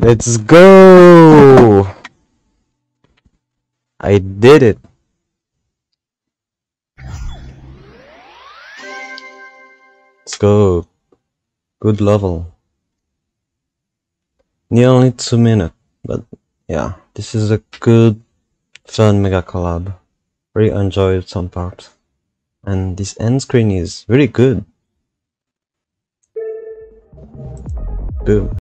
Let's go! I did it! Let's go! Good level. Nearly 2 minutes, but yeah, this is a good, fun mega collab. Really enjoyed some parts. And this end screen is really good. Boom.